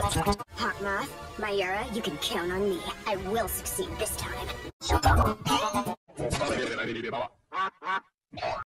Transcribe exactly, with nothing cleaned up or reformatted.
Hawkmoth, Mayura, you can count on me. I will succeed this time.